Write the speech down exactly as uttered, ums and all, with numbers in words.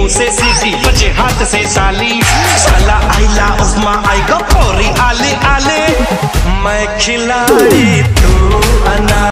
मुंह से सीटी बजे हाथ से साली साला आइला उस्मा आई गो पोरी आले आले मैं खिलाड़ी तू